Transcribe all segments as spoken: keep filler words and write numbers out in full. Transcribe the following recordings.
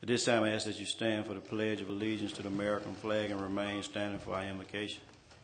At this time, I ask that you stand for the Pledge of Allegiance to the American flag and remain standing for our invocation.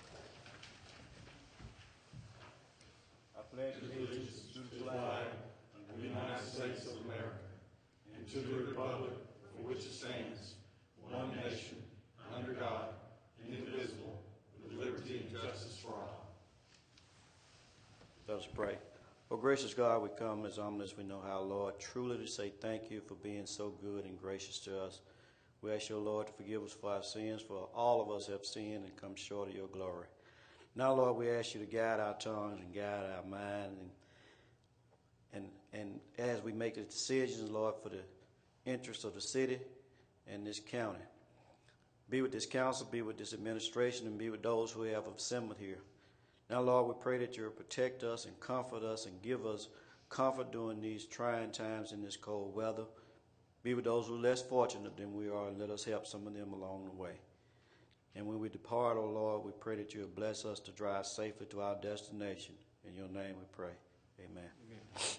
I pledge allegiance to the flag of the United States of America and to the republic for which it stands, one nation, under God, indivisible, with liberty and justice for all. Let us pray. Oh, gracious God, we come as humble as we know how, Lord, truly to say thank you for being so good and gracious to us. We ask you, Lord, to forgive us for our sins, for all of us have sinned and come short of your glory. Now, Lord, we ask you to guide our tongues and guide our mind, and, and, and as we make the decisions, Lord, for the interests of the city and this county. Be with this council, be with this administration, and be with those who have assembled here. Now, Lord, we pray that you'll protect us and comfort us and give us comfort during these trying times in this cold weather. Be with those who are less fortunate than we are, and let us help some of them along the way. And when we depart, oh Lord, we pray that you'll bless us to drive safely to our destination. In your name we pray. Amen. Amen.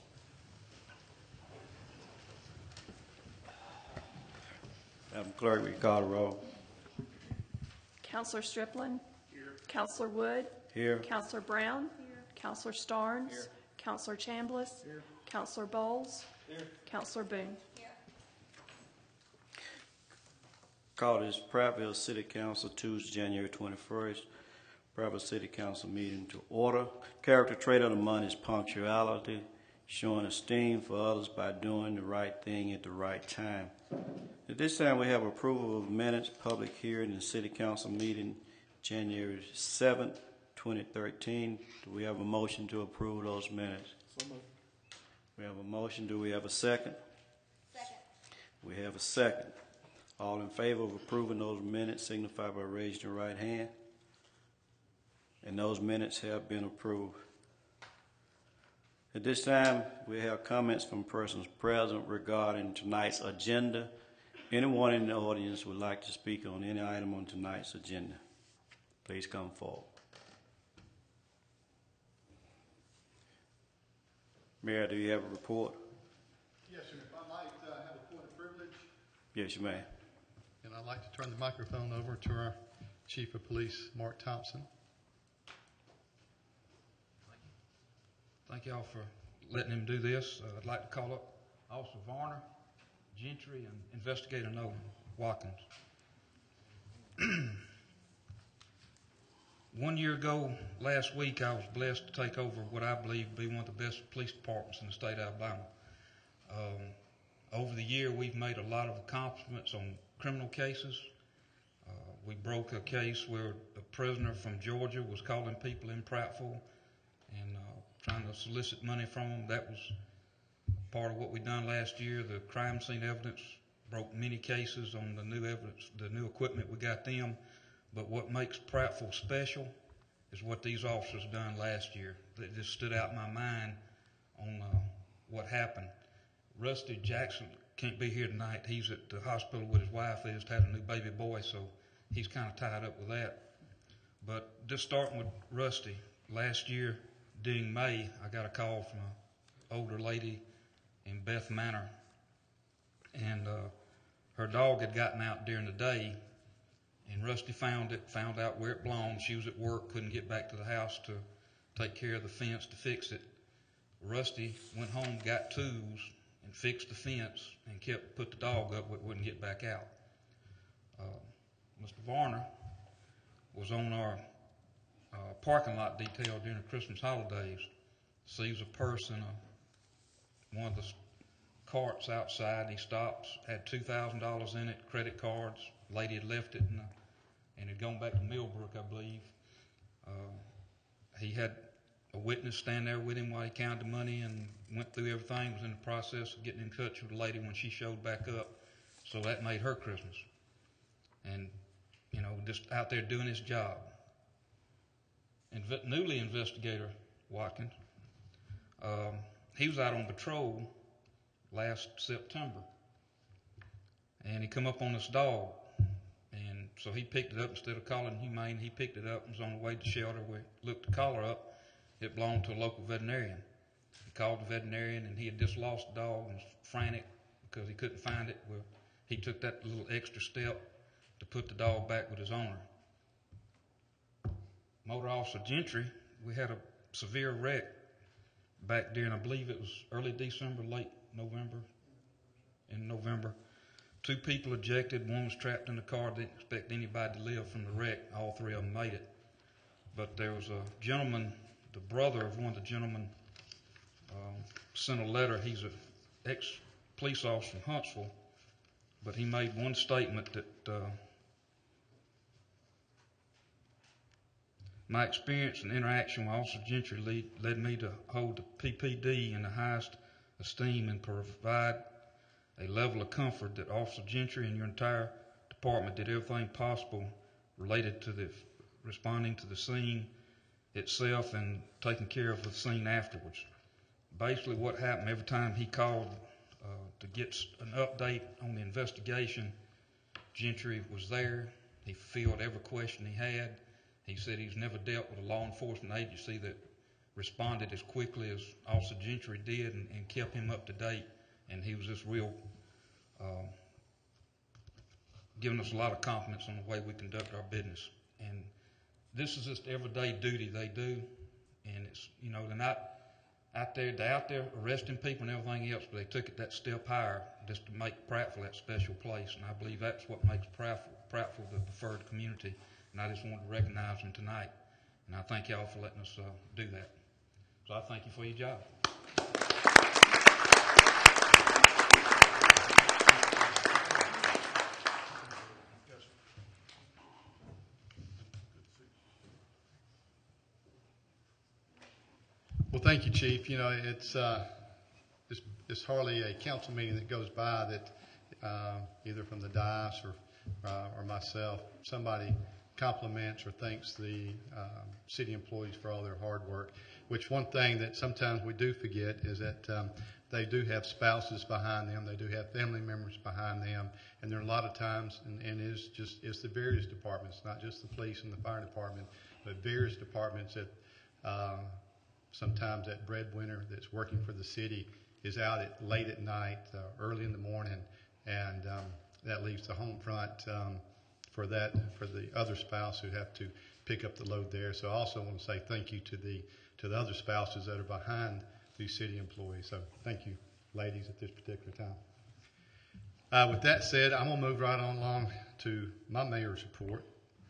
Madam Clerk, will you call the roll? Councilor Striplin. Here. Councilor Wood. Here. Councilor Brown. Here. Councilor Starnes. Here. Councilor Chambliss. Here. Councilor Bowles. Here. Councilor Boone. Here. Call this Prattville City Council Tuesday, January twenty-first. Prattville City Council meeting to order. Character trait of the month is punctuality, showing esteem for others by doing the right thing at the right time. At this time, we have approval of minutes, public hearing, and City Council meeting January seventh, twenty thirteen. Do we have a motion to approve those minutes? So moved. We have a motion. Do we have a second? Second. We have a second. All in favor of approving those minutes signify by raising your right hand. And those minutes have been approved. At this time, we have comments from persons present regarding tonight's agenda. Anyone in the audience would like to speak on any item on tonight's agenda, please come forward. Mayor, do you have a report? Yes, sir. If I might uh, have a point of privilege. Yes, you may. And I'd like to turn the microphone over to our Chief of Police, Mark Thompson. Thank y'all for letting him do this. Uh, I'd like to call up Officer Varner, Gentry, and Investigator Nolan Watkins. One year ago, last week, I was blessed to take over what I believe to be one of the best police departments in the state of Alabama. Um, over the year, we've made a lot of accomplishments on criminal cases. Uh, we broke a case where a prisoner from Georgia was calling people in Prattville and uh, trying to solicit money from them. That was part of what we done last year. The crime scene evidence broke many cases on the new evidence, the new equipment we got them. But what makes Prattville special is what these officers done last year. That just stood out in my mind on uh, what happened. Rusty Jackson can't be here tonight. He's at the hospital with his wife. They just had a new baby boy, so he's kind of tied up with that. But just starting with Rusty, last year during May, I got a call from an older lady in Beth Manor, and uh, her dog had gotten out during the day, and Rusty found it, found out where it belonged. She was at work, couldn't get back to the house to take care of the fence to fix it. Rusty went home, got tools, and fixed the fence, and kept put the dog up where it wouldn't get back out. Uh, Mister Varner was on our uh, parking lot detail during the Christmas holidays. Sees a purse in a, one of the carts outside, and he stops, had two thousand dollars in it, credit cards. Lady had left it in the, and had gone back to Millbrook, I believe. Uh, he had a witness stand there with him while he counted the money and went through everything, was in the process of getting in touch with the lady when she showed back up. So that made her Christmas. And, you know, just out there doing his job. Inve- newly investigator Watkins, um, he was out on patrol last September. And he come up on this dog. And so he picked it up instead of calling humane. He picked it up and was on the way to shelter. We looked the collar up. It belonged to a local veterinarian. He called the veterinarian, and he had just lost the dog and was frantic because he couldn't find it. Well, he took that little extra step to put the dog back with his owner. Motor Officer Gentry, we had a severe wreck back during, I believe it was early December, late November, in November. Two people ejected, one was trapped in the car, didn't expect anybody to live from the wreck. All three of them made it. But there was a gentleman, the brother of one of the gentlemen, um, sent a letter. He's an ex-police officer from Huntsville, but he made one statement that uh, my experience and interaction with Officer Gentry lead, led me to hold the P P D in the highest esteem and provide a level of comfort that Officer Gentry and your entire department did everything possible related to the responding to the scene itself and taking care of the scene afterwards. Basically what happened, every time he called uh, to get an update on the investigation, Gentry was there. He filled every question he had. He said he's never dealt with a law enforcement agency that responded as quickly as Officer Gentry did and, and kept him up to date. And he was just real, um, giving us a lot of confidence on the way we conduct our business. And this is just everyday duty they do. And it's, you know, they're not out there, they're out there arresting people and everything else, but they took it that step higher just to make Prattville that special place. And I believe that's what makes Prattville, Prattville the preferred community. And I just wanted to recognize them tonight. And I thank y'all for letting us uh, do that. So I thank you for your job. Well, thank you, Chief. You know, it's, uh, it's, it's hardly a council meeting that goes by that uh, either from the dais or, uh, or myself, somebody compliments or thanks the um, city employees for all their hard work, which one thing that sometimes we do forget is that um, they do have spouses behind them, they do have family members behind them, and there are a lot of times, and, and it is just, it's the various departments, not just the police and the fire department, but various departments that uh, sometimes that breadwinner that's working for the city is out at late at night, uh, early in the morning, and um, that leaves the home front um, for that, for the other spouse who have to pick up the load there. So I also want to say thank you to the to the other spouses that are behind these city employees. So thank you, ladies, at this particular time. Uh, with that said, I'm going to move right on along to my mayor's report,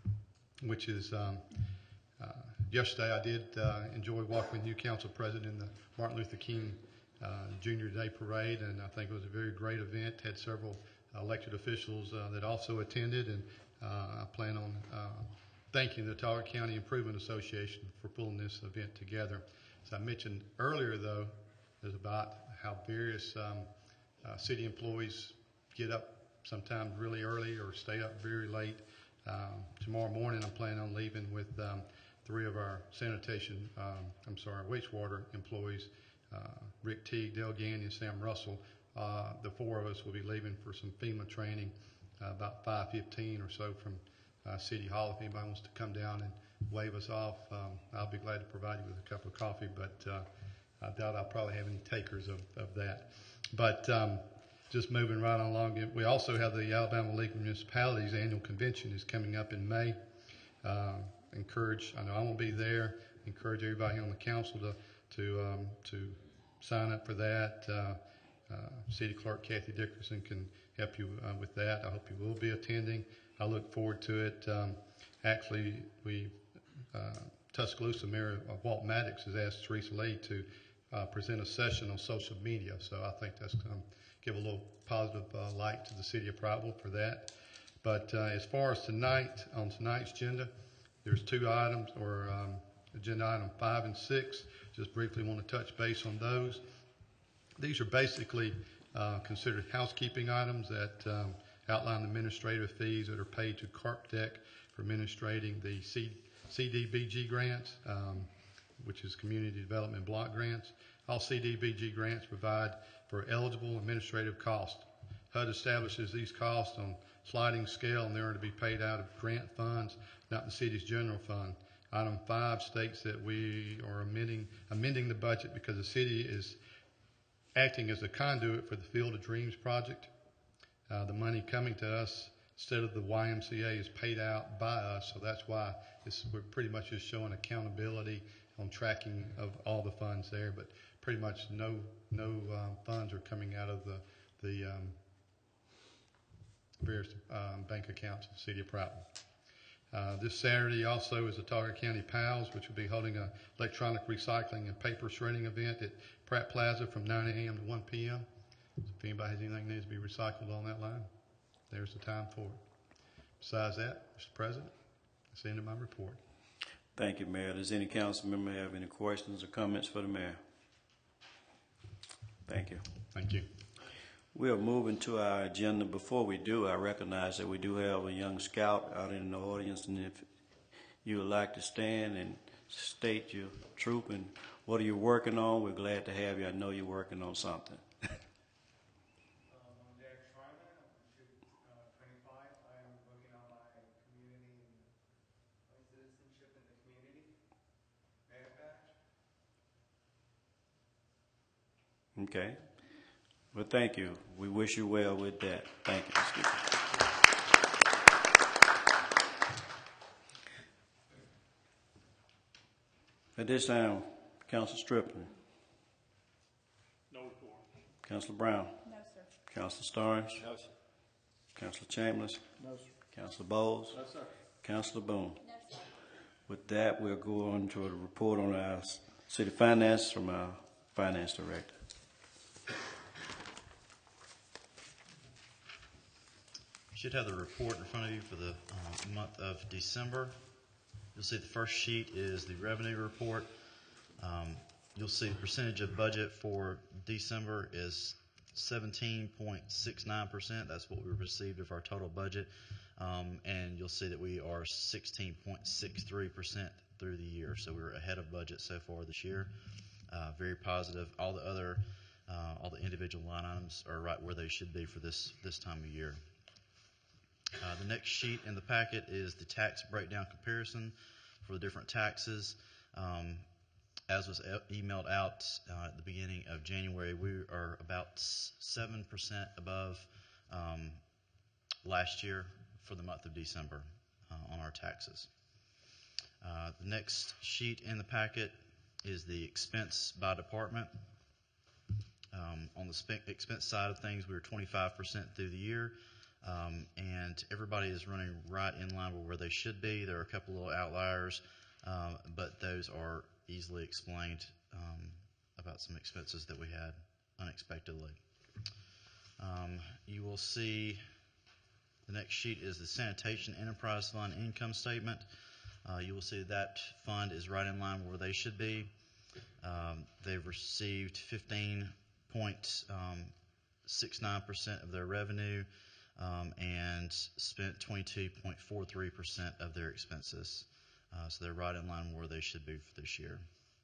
which is um, uh, yesterday I did uh, enjoy walking with you, Council President, in the Martin Luther King uh, Junior Day Parade, and I think it was a very great event. Had several elected officials uh, that also attended, and uh, I plan on uh, thanking the Talbot County Improvement Association for pulling this event together. As I mentioned earlier, though, is about how various um, uh, city employees get up sometimes really early or stay up very late. Um, tomorrow morning, I'm planning on leaving with um, three of our sanitation, um, I'm sorry, wastewater employees, uh, Rick Teague, Dale Gandy, and Sam Russell. Uh, the four of us will be leaving for some FEMA training uh, about five fifteen or so from uh, City Hall. If anybody wants to come down and wave us off, um, I'll be glad to provide you with a cup of coffee, but uh, I doubt I'll probably have any takers of, of that. But um, just moving right on along, we also have the Alabama League of Municipalities annual convention is coming up in May. Uh, encourage, I know I won't be there, encourage everybody on the council to, to, um, to sign up for that. Uh, Uh, City Clerk Kathy Dickerson can help you uh, with that. I hope you will be attending. I look forward to it. Um, actually, we uh, Tuscaloosa Mayor uh, Walt Maddox has asked Teresa Lee to uh, present a session on social media, so I think that's going to give a little positive uh, light to the city of Prattville for that. But uh, as far as tonight, on tonight's agenda, there's two items, or um, agenda item five and six. Just briefly want to touch base on those. These are basically uh, considered housekeeping items that um, outline the administrative fees that are paid to CarpDeck for administrating the C D B G grants, um, which is Community Development Block Grants. All C D B G grants provide for eligible administrative costs. H U D establishes these costs on sliding scale, and they are to be paid out of grant funds, not the city's general fund. Item five states that we are amending, amending the budget because the city is acting as a conduit for the Field of Dreams project. Uh, the money coming to us instead of the Y M C A is paid out by us, so that's why it's, we're pretty much just showing accountability on tracking of all the funds there, but pretty much no no um, funds are coming out of the the um, various um, bank accounts in the city of Proughton. Uh, this Saturday also is the Talker County Pals, which will be holding an electronic recycling and paper shredding event at Pratt Plaza from nine a.m. to one p.m. So if anybody has anything that needs to be recycled on that line, there's the time for it. Besides that, Mister President, that's the end of my report. Thank you, Mayor. Does any council member have any questions or comments for the mayor? Thank you. Thank you. We are moving to our agenda. Before we do, I recognize that we do have a young scout out in the audience, and if you would like to stand and state your troop and what are you working on, we're glad to have you. I know you're working on something. Um, I'm Derek Schreiber. I'm troop uh, twenty-five. I'm working on my community and my citizenship in the community. Merit badge. Okay. Well, thank you. We wish you well with that. Thank you, Mister Speaker. At this time, Councilor Striplin. No report. Councilor Brown. No, sir. Councilor Starnes. No, sir. Councilor Chambers. No, sir. Councilor Bowles. No, sir. Councilor Boone. No, sir. With that, we'll go on to a report on our city finance from our finance director. You should have the report in front of you for the uh, month of December. You'll see the first sheet is the revenue report. Um, you'll see the percentage of budget for December is seventeen point six nine percent. That's what we received of our total budget. Um, and you'll see that we are sixteen point six three percent through the year. So we're ahead of budget so far this year. Uh, very positive. All the other, uh, all the individual line items are right where they should be for this, this time of year. Uh, the next sheet in the packet is the tax breakdown comparison for the different taxes. Um, as was e- emailed out uh, at the beginning of January, we are about seven percent above um, last year for the month of December uh, on our taxes. Uh, the next sheet in the packet is the expense by department. Um, on the spe- expense side of things, we were twenty-five percent through the year. Um, and everybody is running right in line with where they should be. There are a couple little outliers, um, but those are easily explained um, about some expenses that we had unexpectedly. Um, you will see the next sheet is the Sanitation Enterprise Fund income statement. Uh, you will see that fund is right in line where they should be. Um, they've received fifteen point six nine percent of their revenue. Um, and spent twenty-two point four three percent of their expenses. Uh, so they're right in line where they should be for this year.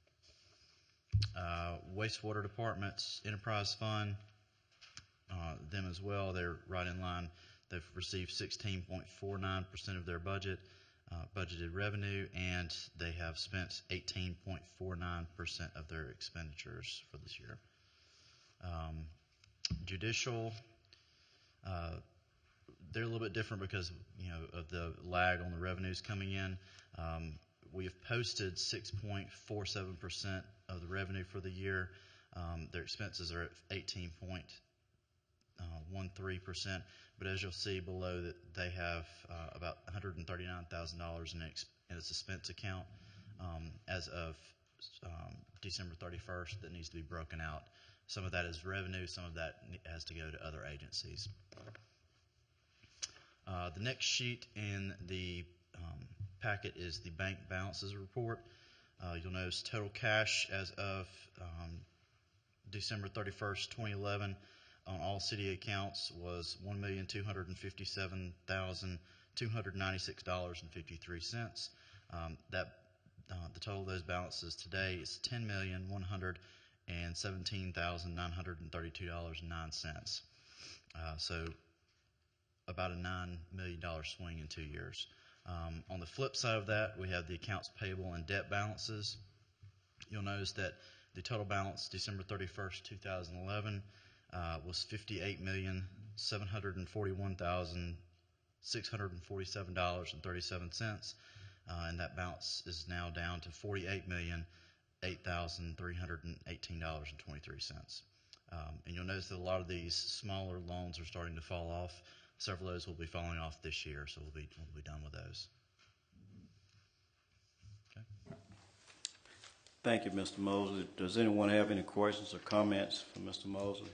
Uh, wastewater department's enterprise fund, uh, them as well, they're right in line. They've received sixteen point four nine percent of their budget, uh, budgeted revenue, and they have spent eighteen point four nine percent of their expenditures for this year. Um, judicial, uh, they're a little bit different because, you know, of the lag on the revenues coming in. Um, we have posted six point four seven percent of the revenue for the year. Um, their expenses are at eighteen point one three percent, but as you'll see below, that they have uh, about one hundred thirty-nine thousand dollars in, ex- in its expense account um, as of um, December thirty-first that needs to be broken out. Some of that is revenue, some of that has to go to other agencies. Uh, the next sheet in the um, packet is the bank balances report. Uh, you'll notice total cash as of um, December thirty-first, twenty eleven on all city accounts was one million two hundred fifty-seven thousand two hundred ninety-six dollars and fifty-three cents. Um, that uh, the total of those balances today is ten million one hundred seventeen thousand nine hundred thirty-two dollars and nine cents. Uh, so about a nine million dollars swing in two years. Um, on the flip side of that, we have the accounts payable and debt balances. You'll notice that the total balance December thirty-first, two thousand eleven uh, was fifty-eight million seven hundred forty-one thousand six hundred forty-seven dollars and thirty-seven cents, uh, and that balance is now down to forty-eight million eight thousand three hundred eighteen dollars and twenty-three cents. Um, and you'll notice that a lot of these smaller loans are starting to fall off. Several of those will be falling off this year, so we'll be we'll be done with those. Okay. Thank you, Mister Mosley. Does anyone have any questions or comments for Mister Mosley?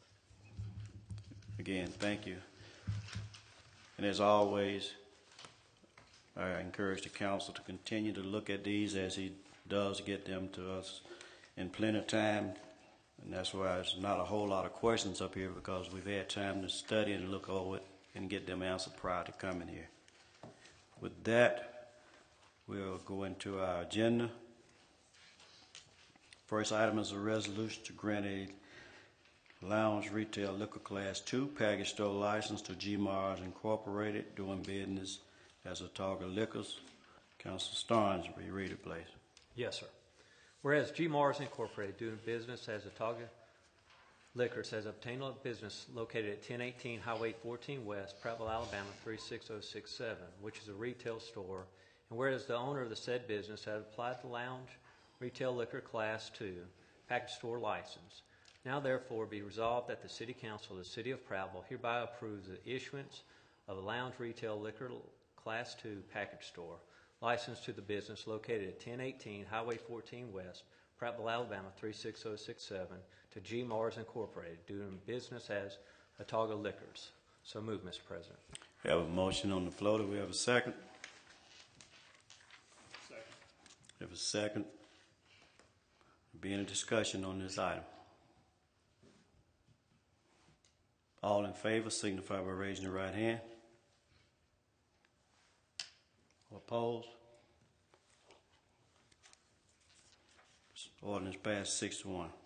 Again, thank you. And as always, I encourage the council to continue to look at these as he does get them to us in plenty of time. And that's why there's not a whole lot of questions up here, because we've had time to study and look over it and get them answered prior to coming here. With that, we'll go into our agenda. First item is a resolution to grant a lounge retail liquor class two package store license to G Mars Incorporated, doing business as Autauga Liquors. Councilor Starnes, will you read it, please? Yes, sir. Whereas G Mars Incorporated, doing business as Autauga Liquors, has obtained a business located at ten eighteen Highway fourteen West, Prattville, Alabama three six zero six seven, which is a retail store. And whereas the owner of the said business has applied the lounge retail liquor class two package store license. Now therefore be resolved that the City Council of the City of Prattville hereby approves the issuance of a lounge retail liquor class two package store license to the business located at ten eighteen Highway fourteen West, Prattville, Alabama three six zero six seven to G Mars Incorporated, doing business as Autauga Liquors. So move, Mister President. We have a motion on the floor. Do we have a second? Second. We have a second. Be any discussion on this item? All in favor signify by raising the right hand. All opposed? Ordinance passed six to one.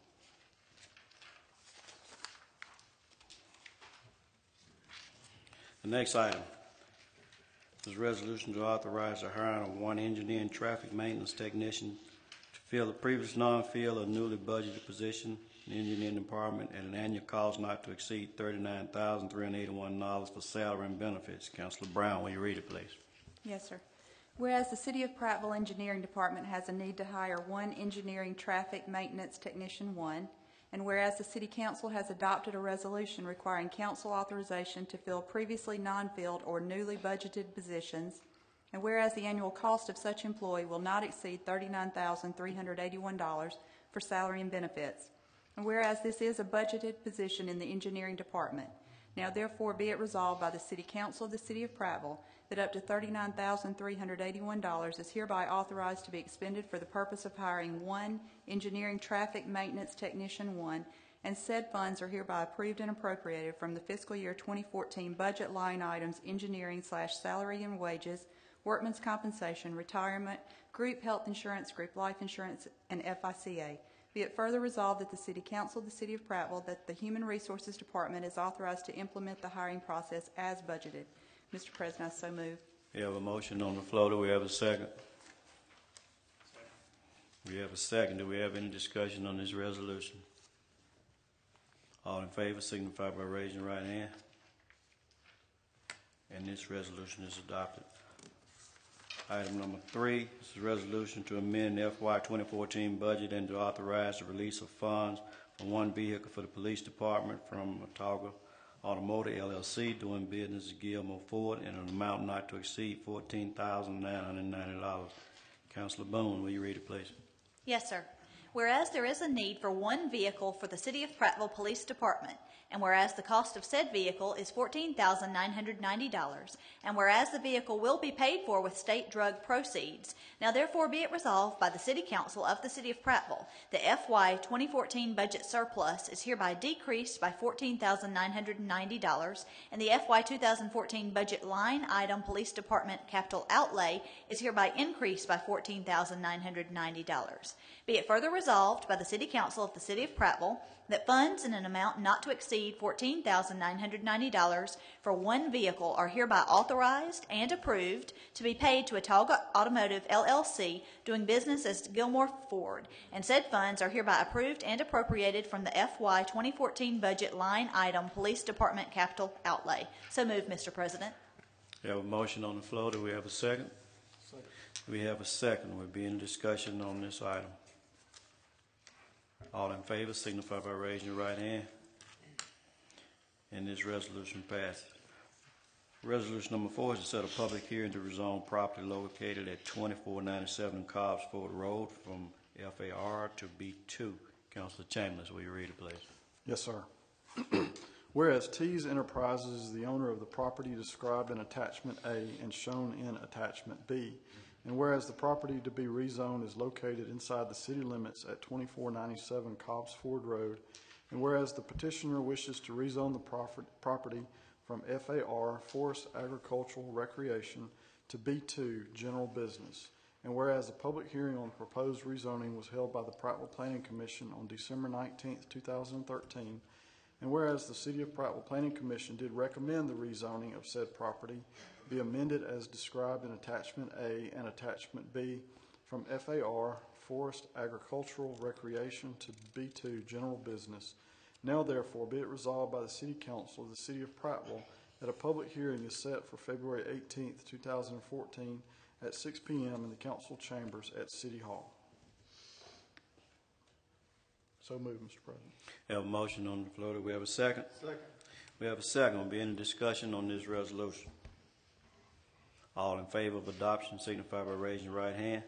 The next item is a resolution to authorize the hiring of one engineer and traffic maintenance technician to fill a previous non-filled or newly budgeted position in the engineering department at an annual cost not to exceed thirty-nine thousand three hundred eighty-one dollars for salary and benefits. Councilor Brown, will you read it, please? Yes, sir. Whereas the City of Prattville Engineering Department has a need to hire one engineering traffic maintenance technician one, and whereas the City Council has adopted a resolution requiring council authorization to fill previously non-filled or newly budgeted positions, and whereas the annual cost of such employee will not exceed thirty-nine thousand three hundred eighty-one dollars for salary and benefits, and whereas this is a budgeted position in the engineering department, now therefore be it resolved by the City Council of the City of Prattville that up to thirty-nine thousand three hundred eighty-one dollars is hereby authorized to be expended for the purpose of hiring one engineering traffic maintenance technician one, and said funds are hereby approved and appropriated from the fiscal year twenty fourteen budget line items engineering slash salary and wages, workman's compensation, retirement, group health insurance, group life insurance, and F I C A. Be it further resolved that the City Council of the City of Prattville that the Human Resources Department is authorized to implement the hiring process as budgeted. Mister President, I so move. We have a motion on the floor. Do we have a second? Second. We have a second. Do we have any discussion on this resolution? All in favor signify by raising your right hand. And this resolution is adopted. Item number three, this is a resolution to amend the F Y twenty fourteen budget and to authorize the release of funds for one vehicle for the police department from Autauga Automotive L L C, doing business as Gilmore Ford, in an amount not to exceed fourteen thousand nine hundred ninety dollars. Councilor Boone, will you read it, please? Yes, sir. Whereas there is a need for one vehicle for the City of Prattville Police Department, and whereas the cost of said vehicle is fourteen thousand nine hundred ninety dollars, and whereas the vehicle will be paid for with state drug proceeds, now therefore be it resolved by the City Council of the City of Prattville, the F Y twenty fourteen budget surplus is hereby decreased by fourteen thousand nine hundred ninety dollars, and the F Y two thousand fourteen budget line item Police Department capital outlay is hereby increased by fourteen thousand nine hundred ninety dollars. Be it further resolved by the City Council of the City of Prattville that funds in an amount not to exceed fourteen thousand nine hundred ninety dollars for one vehicle are hereby authorized and approved to be paid to Atauga Automotive L L C doing business as Gilmore Ford, and said funds are hereby approved and appropriated from the F Y twenty fourteen budget line item Police Department Capital Outlay. So moved, Mister President. We have a motion on the floor. Do we have a second? Second. We have a second. We'll be in discussion on this item. All in favor signify by raising your right hand. And this resolution passes. Resolution number four is to set a public hearing to rezone property located at twenty-four ninety-seven Cobbs Ford Road from F A R to B two. Councilor Chambers, will you read it, please? Yes, sir. Whereas Tees Enterprises is the owner of the property described in Attachment A and shown in Attachment B, and whereas the property to be rezoned is located inside the city limits at twenty-four ninety-seven Cobbs Ford Road, and whereas the petitioner wishes to rezone the property from F A R, Forest Agricultural Recreation, to B two, General Business, and whereas a public hearing on the proposed rezoning was held by the Prattville Planning Commission on December nineteenth, two thousand thirteen, and whereas the City of Prattville Planning Commission did recommend the rezoning of said property be amended as described in Attachment A and Attachment B from F A R, Forest Agricultural Recreation, to B two, General Business. Now therefore be it resolved by the City Council of the City of Prattville that a public hearing is set for February eighteenth, two thousand fourteen at six p m in the council chambers at City Hall. So moved, Mister President. We have a motion on the floor. Do we have a second? Second. We have a second. Will be any discussion on this resolution? All in favor of adoption signify by raising your right hand.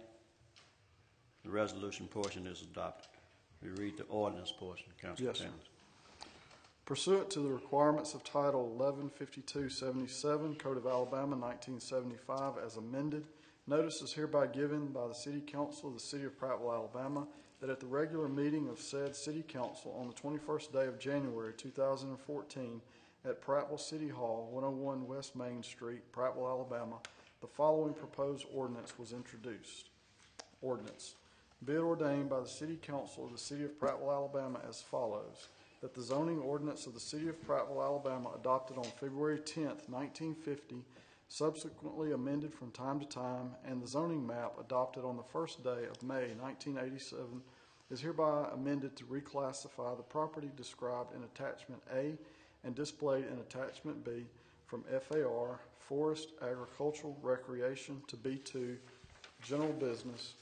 The resolution portion is adopted. We read the ordinance portion, Councilor Yes, sir. Chambers. Pursuant to the requirements of Title eleven fifty-two seventy-seven, Code of Alabama, nineteen seventy-five, as amended, notice is hereby given by the City Council of the City of Prattville, Alabama, that at the regular meeting of said City Council on the twenty-first day of January, two thousand fourteen, at Prattville City Hall, one oh one West Main Street, Prattville, Alabama, the following proposed ordinance was introduced. Ordinance. Be it ordained by the City Council of the City of Prattville, Alabama as follows. That the zoning ordinance of the City of Prattville, Alabama, adopted on February tenth, nineteen fifty, subsequently amended from time to time, and the zoning map adopted on the first day of May nineteen eighty-seven is hereby amended to reclassify the property described in Attachment A and displayed in Attachment B from F A R, Forest Agricultural Recreation, to B two, General Business,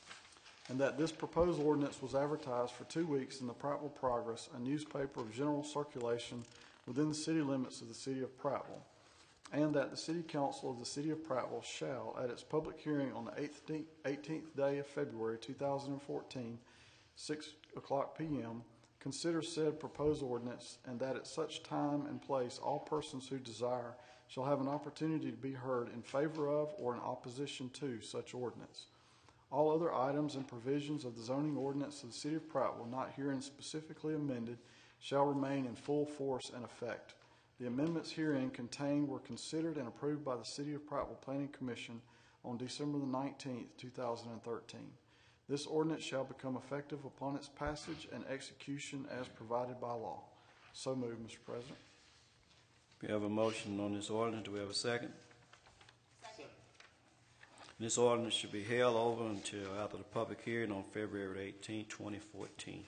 and that this proposed ordinance was advertised for two weeks in the Prattville Progress, a newspaper of general circulation within the city limits of the City of Prattville, and that the City Council of the City of Prattville shall, at its public hearing on the eighteenth day of February two thousand fourteen, six o'clock p m, consider said proposed ordinance, and that at such time and place all persons who desire shall have an opportunity to be heard in favor of or in opposition to such ordinance. All other items and provisions of the zoning ordinance of the City of Prattville not herein specifically amended shall remain in full force and effect. The amendments herein contained were considered and approved by the City of Prattville Planning Commission on December the nineteenth, two thousand thirteen. This ordinance shall become effective upon its passage and execution as provided by law. So moved, Mister President. We have a motion on this ordinance. Do we have a second? This ordinance should be held over until after the public hearing on February eighteenth, twenty fourteen.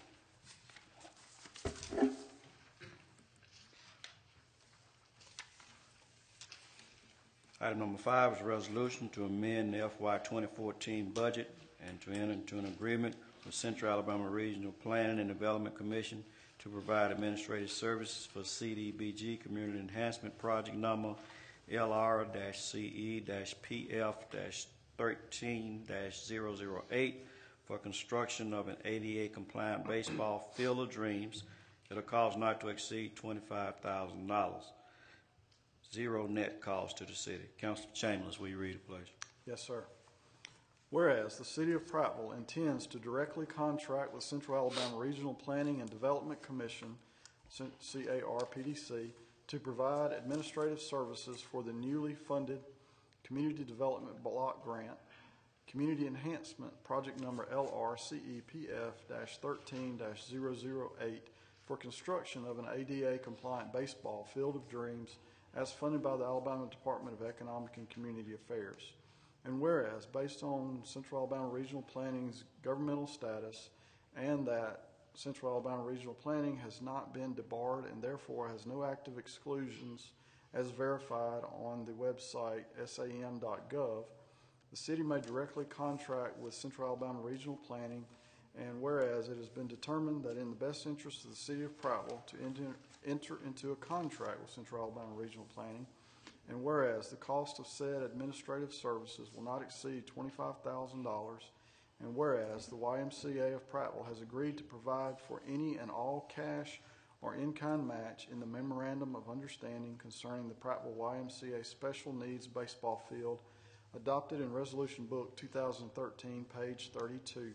Item number five is a resolution to amend the F Y twenty fourteen budget and to enter into an agreement with Central Alabama Regional Planning and Development Commission to provide administrative services for C D B G Community Enhancement Project number L R C E P F thirteen dash zero zero eight for construction of an A D A compliant baseball field of dreams at a cost not to exceed twenty-five thousand dollars. Zero net cost to the city. Councilor Chambers, will you read it, please? Yes, sir. Whereas the City of Prattville intends to directly contract with Central Alabama Regional Planning and Development Commission, C A R P D C, to provide administrative services for the newly funded Community Development Block Grant, Community Enhancement, project number L R C E P F thirteen dash zero zero eight for construction of an A D A-compliant baseball Field of Dreams as funded by the Alabama Department of Economic and Community Affairs. And whereas, based on Central Alabama Regional Planning's governmental status, and that Central Alabama Regional Planning has not been debarred and therefore has no active exclusions as verified on the website S A M dot gov, the city may directly contract with Central Alabama Regional Planning, and whereas it has been determined that in the best interest of the city of Prattville to enter, enter into a contract with Central Alabama Regional Planning, and whereas the cost of said administrative services will not exceed twenty-five thousand dollars, and whereas the Y M C A of Prattville has agreed to provide for any and all cash or in-kind match in the Memorandum of Understanding concerning the Prattville Y M C A Special Needs Baseball Field adopted in Resolution Book two thousand thirteen, page thirty-two.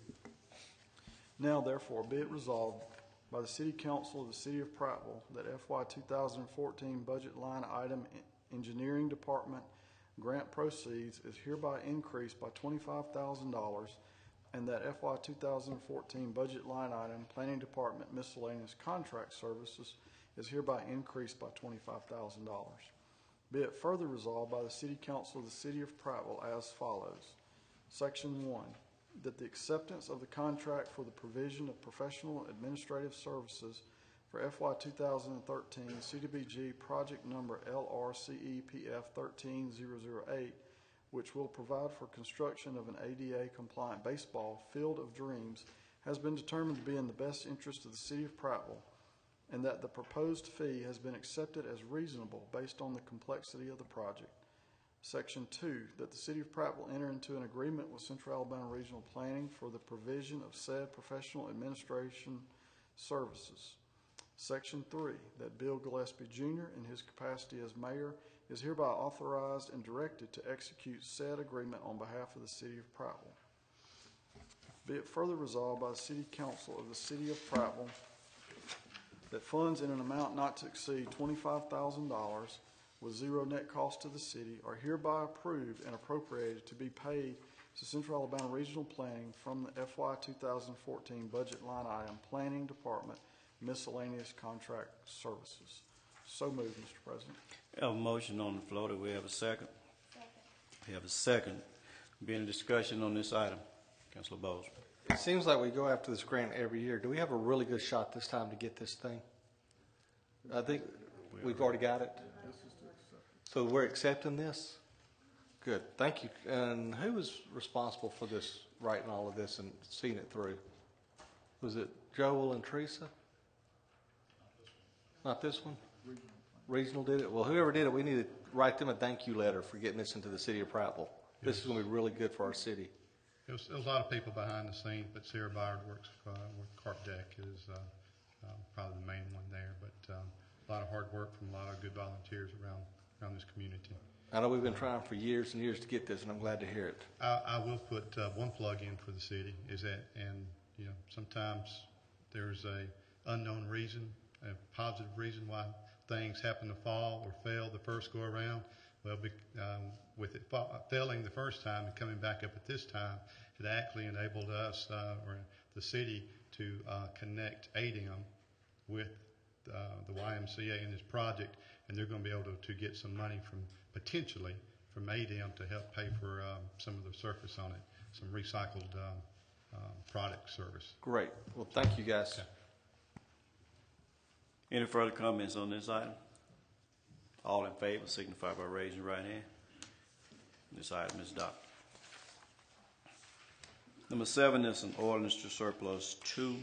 Now therefore be it resolved by the City Council of the City of Prattville that F Y two thousand fourteen budget line item Engineering Department grant proceeds is hereby increased by twenty-five thousand dollars, and that F Y two thousand fourteen budget line item Planning Department miscellaneous contract services is hereby increased by twenty-five thousand dollars. Be it further resolved by the City Council of the City of Prattville as follows. Section one, that the acceptance of the contract for the provision of professional administrative services for F Y two thousand thirteen C D B G project number L R C E P F thirteen zero zero eight, which will provide for construction of an A D A compliant baseball Field of Dreams, has been determined to be in the best interest of the City of Prattville, and that the proposed fee has been accepted as reasonable based on the complexity of the project. Section two, that the City of Prattville enter into an agreement with Central Alabama Regional Planning for the provision of said professional administration services. Section three, that Bill Gillespie Junior in his capacity as mayor is hereby authorized and directed to execute said agreement on behalf of the City of Prattville. Be it further resolved by the City Council of the City of Prattville that funds in an amount not to exceed twenty-five thousand dollars with zero net cost to the city are hereby approved and appropriated to be paid to Central Alabama Regional Planning from the F Y two thousand fourteen budget line item Planning Department miscellaneous contract services. So moved, Mister President. We have a motion on the floor. Do we have a second? Second. We have a second. Be any discussion on this item? Councilor Bowles. It seems like we go after this grant every year. Do we have a really good shot this time to get this thing? I think we've already got it. So we're accepting this? Good, thank you. And who was responsible for this, writing all of this and seeing it through? Was it Joel and Teresa? Not this one? Regional did it? Well, whoever did it, we need to write them a thank you letter for getting this into the city of Prattville. This is going to be really good for our city. There was, there was a lot of people behind the scenes, but Sarah Byard works uh, with Carp Deck is uh, uh, probably the main one there. But um, a lot of hard work from a lot of good volunteers around around this community. I know we've been trying for years and years to get this, and I'm glad to hear it. I, I will put uh, one plug in for the city. Is that, and you know, sometimes there's a unknown reason, a positive reason why things happen to fall or fail the first go around. Well, be, um, with it fa failing the first time and coming back up at this time, it actually enabled us uh, or the city to uh, connect A D M with uh, the Y M C A in this project, and they're going to be able to, to get some money from potentially from A D M to help pay for um, some of the surface on it, some recycled um, um, product service. Great. Well, thank you, guys. Okay. Any further comments on this item? All in favor signify by raising your right hand. This item is adopted. Number seven is an ordinance to surplus two.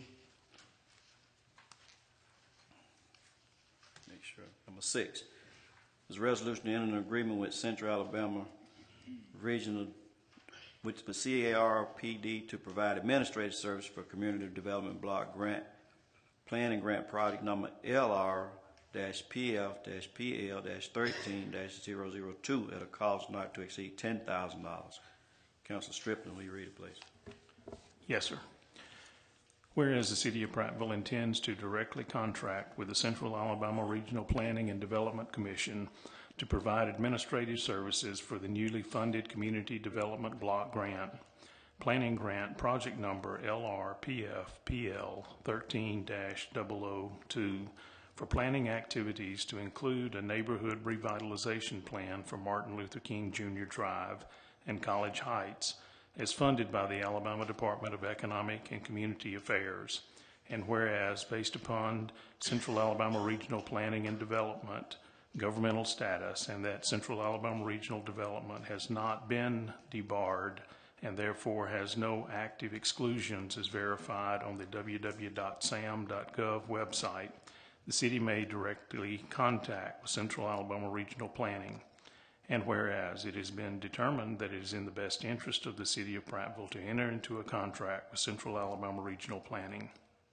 Make sure. Number six is a resolution to enter an agreement with Central Alabama Regional, with the C A R P D to provide administrative service for Community Development Block Grant Planning Grant Project number L R P F P L thirteen zero zero two at a cost not to exceed ten thousand dollars. Councilor Striplin, will you read it, please? Yes, sir. Whereas the City of Prattville intends to directly contract with the Central Alabama Regional Planning and Development Commission to provide administrative services for the newly funded Community Development Block Grant planning grant project number L R P F P L thirteen dash zero zero two for planning activities to include a neighborhood revitalization plan for Martin Luther King Junior Drive and College Heights as funded by the Alabama Department of Economic and Community Affairs. And whereas, based upon Central Alabama Regional Planning and Development governmental status, and that Central Alabama Regional Development has not been debarred and therefore has no active exclusions as verified on the w w w dot sam dot gov website, the city may directly contact Central Alabama Regional Planning. And whereas it has been determined that it is in the best interest of the city of Prattville to enter into a contract with Central Alabama Regional Planning.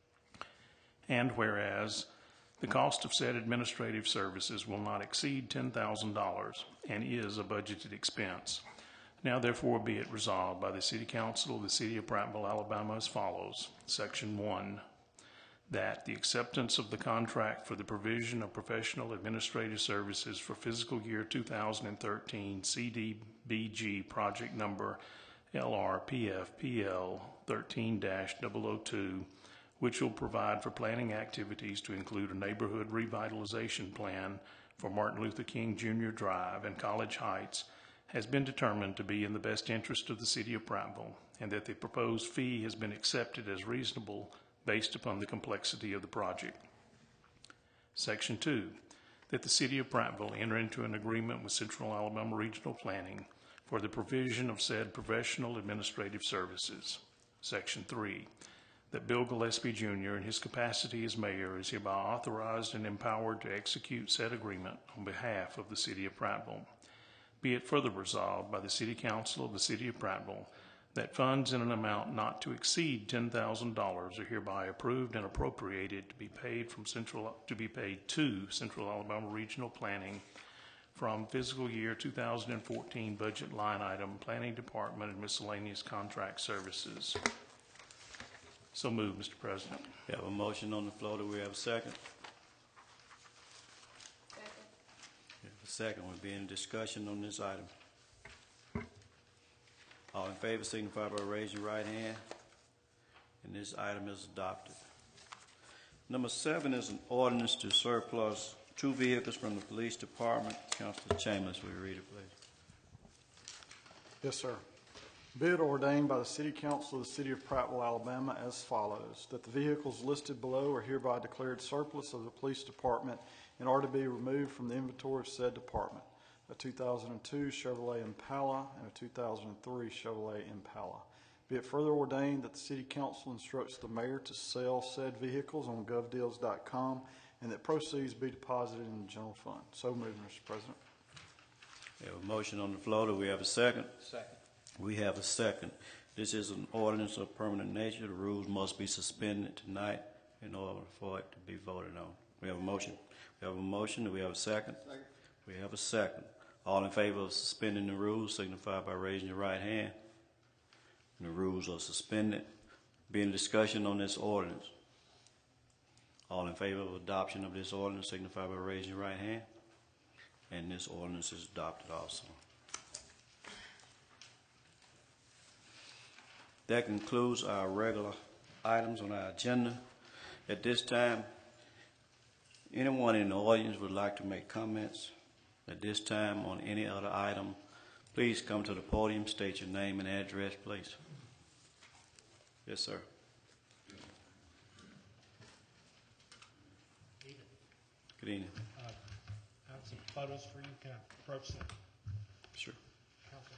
And whereas the cost of said administrative services will not exceed ten thousand dollars and is a budgeted expense. Now therefore be it resolved by the City Council of the City of Prattville, Alabama as follows. Section one, that the acceptance of the contract for the provision of professional administrative services for fiscal year two thousand thirteen C D B G project number L R P F P L thirteen dash zero zero two, which will provide for planning activities to include a neighborhood revitalization plan for Martin Luther King Junior Drive and College Heights, has been determined to be in the best interest of the city of Prattville, and that the proposed fee has been accepted as reasonable based upon the complexity of the project. Section two, that the city of Prattville enter into an agreement with Central Alabama Regional Planning for the provision of said professional administrative services. Section three, that Bill Gillespie Junior in his capacity as mayor is hereby authorized and empowered to execute said agreement on behalf of the city of Prattville. Be it further resolved by the City Council of the City of Prattville that funds in an amount not to exceed ten thousand dollars are hereby approved and appropriated to be paid from Central to be paid to Central Alabama Regional Planning from fiscal year two thousand fourteen budget line item Planning Department and Miscellaneous Contract Services. So moved, Mister President. We have a motion on the floor. Do we have a second? Second. We have a second. We'll be in discussion on this item. All in favor signify by raising your right hand. And this item is adopted. Number seven is an ordinance to surplus two vehicles from the police department. Councilor Chambers, will you read it, please? Yes, sir. Be it ordained by the City Council of the City of Prattville, Alabama as follows, that the vehicles listed below are hereby declared surplus of the police department and are to be removed from the inventory of said department. A two thousand two Chevrolet Impala and a two thousand three Chevrolet Impala. Be it further ordained that the City Council instructs the mayor to sell said vehicles on gov deals dot com and that proceeds be deposited in the general fund. So moved, Mister President. We have a motion on the floor. Do we have a second? Second. We have a second. This is an ordinance of permanent nature. The rules must be suspended tonight in order for it to be voted on. We have a motion. We have a motion. Do we have a second? Second. We have a second. All in favor of suspending the rules signify by raising your right hand. And the rules are suspended. Be in discussion on this ordinance. All in favor of adoption of this ordinance signify by raising your right hand. And this ordinance is adopted also. That concludes our regular items on our agenda. At this time, anyone in the audience would like to make comments at this time on any other item, please come to the podium, state your name and address, please. Yes, sir. Good evening. Uh, I have some photos for you. Can I approach them? Sure. Council.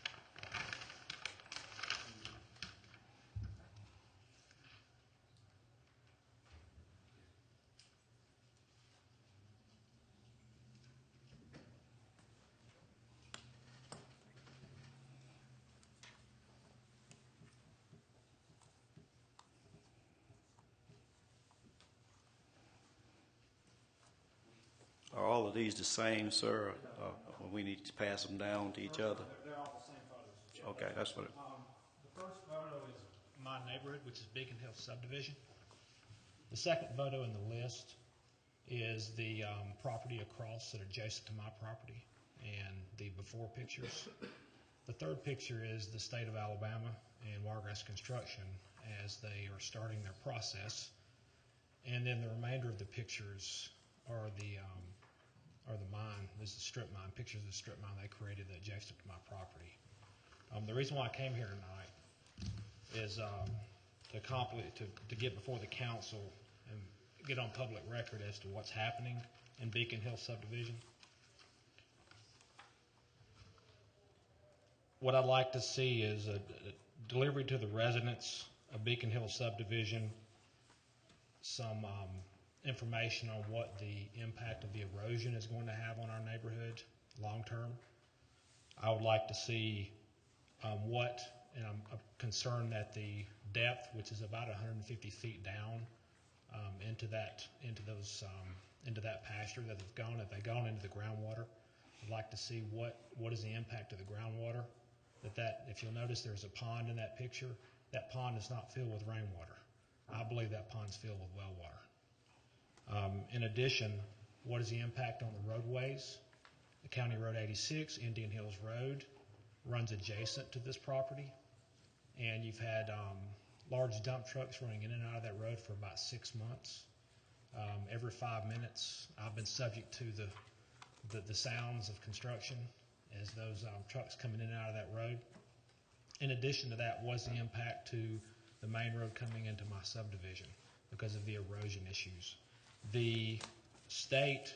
Are all of these the same, sir? Or, or we need to pass them down to each other? They're all the same photos. Okay, that's what it, Um, the first photo is my neighborhood, which is Beacon Hill subdivision. The second photo in the list is the um, property across that are adjacent to my property, and the before pictures. the third picture is the state of Alabama and Wiregrass Construction as they are starting their process. And then the remainder of the pictures are the um, are the mine. This is the strip mine, pictures of the strip mine they created that adjacent to my property. Um, the reason why I came here tonight is um, to, compli- to to get before the council and get on public record as to what's happening in Beacon Hill subdivision. What I'd like to see is a, a delivery to the residents of Beacon Hill subdivision, some um, information on what the impact of the erosion is going to have on our neighborhood long term. I would like to see um, what, and I'm concerned that the depth, which is about one hundred fifty feet down um, into that into those um, into that pasture that have gone, if they've gone into the groundwater, I'd like to see what what is the impact of the groundwater. That that if you'll notice, there's a pond in that picture. That pond is not filled with rainwater. I believe that pond's filled with well water. Um, in addition, what is the impact on the roadways? The County Road eighty-six, Indian Hills Road, runs adjacent to this property, and you've had um, large dump trucks running in and out of that road for about six months. Um, every five minutes, I've been subject to the the, the sounds of construction as those um, trucks coming in and out of that road. In addition to that, was the impact to the main road coming into my subdivision because of the erosion issues. The state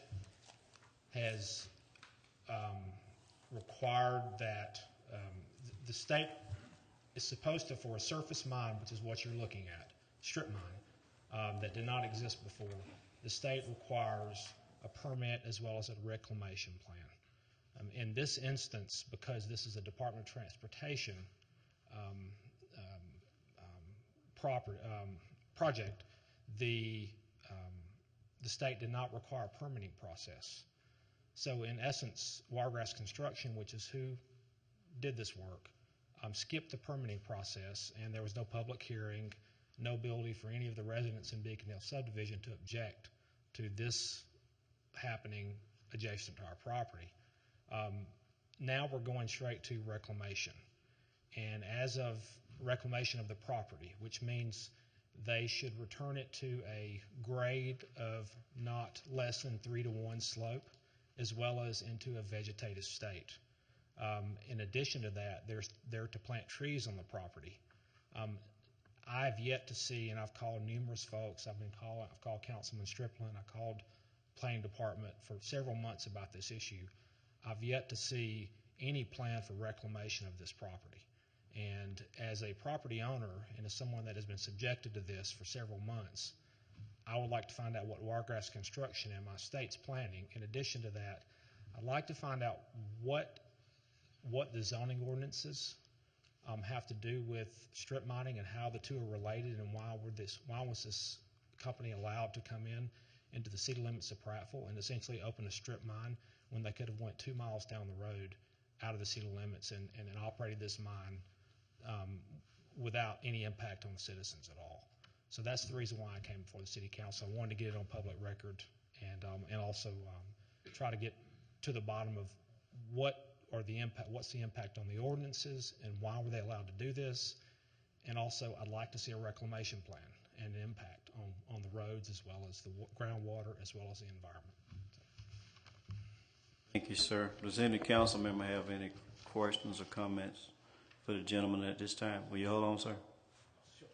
has um, required that um, th- the state is supposed to, for a surface mine, which is what you're looking at, strip mine, um, that did not exist before, the state requires a permit as well as a reclamation plan. Um, in this instance, because this is a Department of Transportation um, um, um, proper, um, project, the um, the state did not require a permitting process. So in essence, Wiregrass Construction, which is who did this work, um, skipped the permitting process, and there was no public hearing, no ability for any of the residents in Beacon Hill subdivision to object to this happening adjacent to our property. Um, now we're going straight to reclamation. And as of reclamation of the property, which means they should return it to a grade of not less than three to one slope, as well as into a vegetative state. Um, in addition to that, there's, they're to plant trees on the property. Um, I've yet to see, and I've called numerous folks, I've been calling, I've called Councilman Strickland, I called Planning Department for several months about this issue. I've yet to see any plan for reclamation of this property. And as a property owner and as someone that has been subjected to this for several months, I would like to find out what Wiregrass Construction and my state's planning. In addition to that, I'd like to find out what what the zoning ordinances um, have to do with strip mining and how the two are related, and why were this why was this company allowed to come in into the city limits of Prattville and essentially open a strip mine when they could have went two miles down the road out of the city limits and, and, and operated this mine um, without any impact on the citizens at all. So that's the reason why I came before the city council. I wanted to get it on public record and um, and also um, try to get to the bottom of what are the impact, what's the impact on the ordinances and why were they allowed to do this. And also I'd like to see a reclamation plan and an impact on, on the roads as well as the groundwater as well as the environment. Thank you, sir. Does any council member have any questions or comments for the gentleman at this time? Will you hold on, sir? Sure.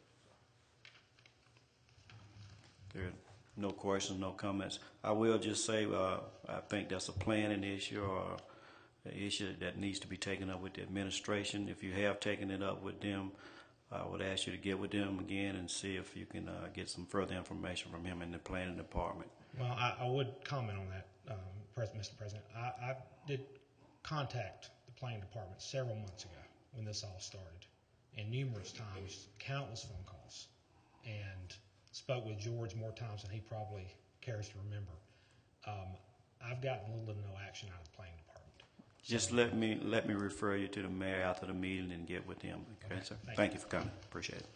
There are no questions, no comments. I will just say uh, I think that's a planning issue or an issue that needs to be taken up with the administration. If you have taken it up with them, I would ask you to get with them again and see if you can uh, get some further information from him in the planning department. Well, I, I would comment on that, um, Mister President. I, I did contact the planning department several months ago when this all started, and numerous times, countless phone calls, and spoke with George more times than he probably cares to remember. Um, I've gotten little to no action out of the planning department. Just so, let me let me refer you to the mayor after the meeting and get with him. Okay, okay sir. Thank, Thank you. you for coming. Appreciate it.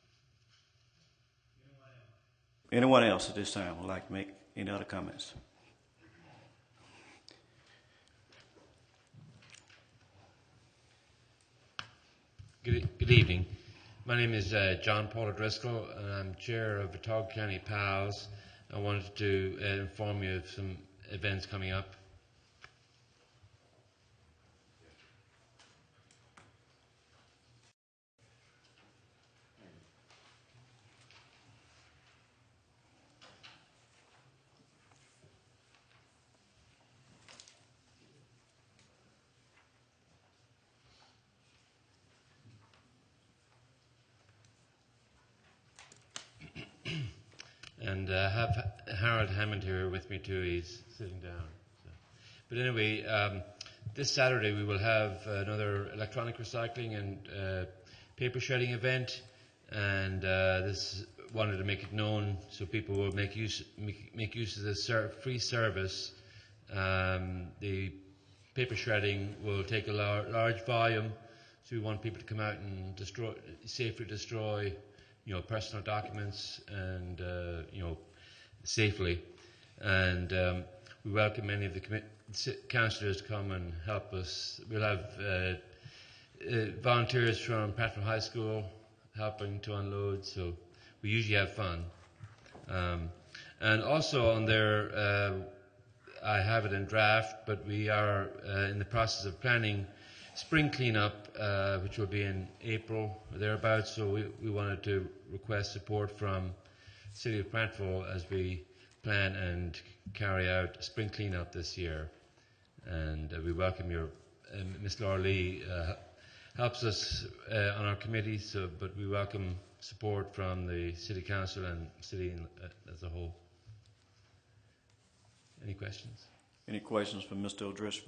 Anyone else at this time would like to make any other comments? Good, good evening. My name is uh, John Paul O'Driscoll, and I'm chair of Watauga County PALS. I wanted to uh, inform you of some events coming up. And I uh, have Harold Hammond here with me too. He's sitting down. So. But anyway, um, this Saturday we will have another electronic recycling and uh, paper shredding event. And uh, this wanted to make it known so people will make use make, make use of this ser free service. Um, the paper shredding will take a lar large volume, so we want people to come out and destroy safely destroy. You know, personal documents and, uh, you know, safely. And um, we welcome many of the councillors to come and help us. We'll have uh, uh, volunteers from Prattville High School helping to unload, so we usually have fun. Um, and also on there, uh, I have it in draft, but we are uh, in the process of planning spring cleanup, uh, which will be in April or thereabouts, so we, we wanted to request support from the City of Prattville as we plan and carry out spring cleanup this year. And uh, we welcome your, uh, Miz Laura Lee uh, helps us uh, on our committee, so, but we welcome support from the City Council and City in, uh, as a whole. Any questions? Any questions for Mister O'Driscoll?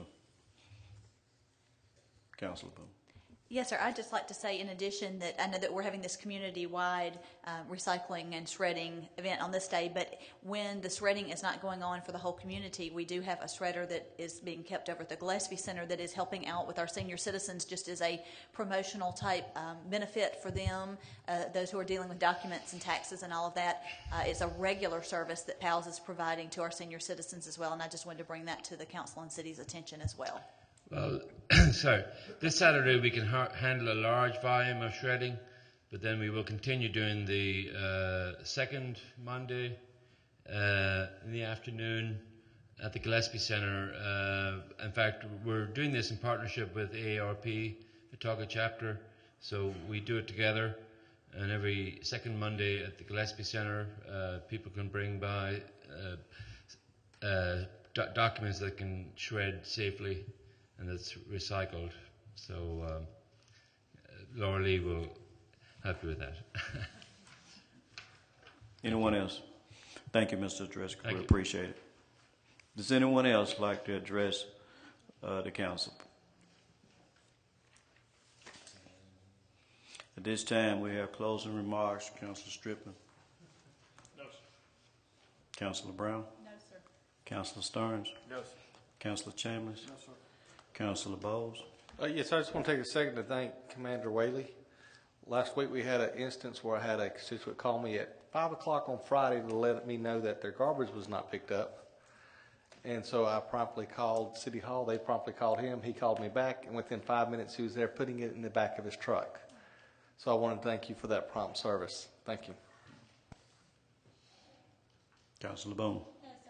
Councilor Boone. Yes, sir. I'd just like to say, in addition, that I know that we're having this community-wide uh, recycling and shredding event on this day, but when the shredding is not going on for the whole community, we do have a shredder that is being kept over at the Gillespie Center that is helping out with our senior citizens just as a promotional type um, benefit for them, uh, those who are dealing with documents and taxes and all of that. Uh, it's a regular service that PALS is providing to our senior citizens as well, and I just wanted to bring that to the council and city's attention as well. Well, sorry. This Saturday we can ha handle a large volume of shredding, but then we will continue doing the uh, second Monday uh, in the afternoon at the Gillespie Center. Uh, in fact, we're doing this in partnership with A A R P, the Watauga chapter, so we do it together. And every second Monday at the Gillespie Center, uh, people can bring by uh, uh, do documents that can shred safely and that's recycled. So um, uh, Laura Lee will help you with that. Anyone else? Thank you, Mister Driscoll. Thank we you. appreciate it. Does anyone else like to address uh, the council? At this time, we have closing remarks. Councilor Strickland. No, sir. Councilor Brown. No, sir. Councilor Stearns. No, sir. Councilor Chambers. No, sir. Councilor Bowles. Uh, yes, I just want to take a second to thank Commander Whaley. Last week we had an instance where I had a constituent call me at five o'clock on Friday to let me know that their garbage was not picked up. And so I promptly called City Hall. They promptly called him. He called me back, and within five minutes he was there putting it in the back of his truck. So I want to thank you for that prompt service. Thank you. Councilor Boone. No, sir.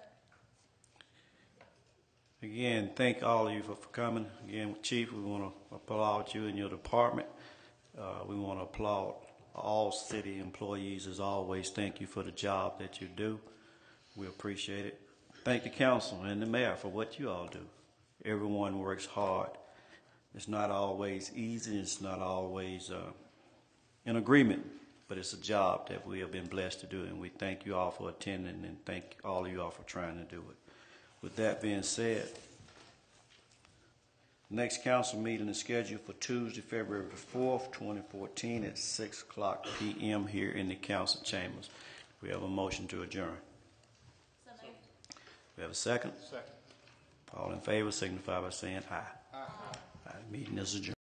Again, thank all of you for, for coming. Again, Chief, we want to applaud you and your department. Uh, we want to applaud all city employees as always. Thank you for the job that you do. We appreciate it. Thank the council and the mayor for what you all do. Everyone works hard. It's not always easy. It's not always uh, in agreement, but it's a job that we have been blessed to do, and we thank you all for attending and thank all of you all for trying to do it. With that being said, next council meeting is scheduled for Tuesday, February fourth, twenty fourteen at six o'clock p m here in the council chambers. We have a motion to adjourn. So moved. We have a second? Second. All in favor signify by saying aye. Aye. Aye. Meeting is adjourned.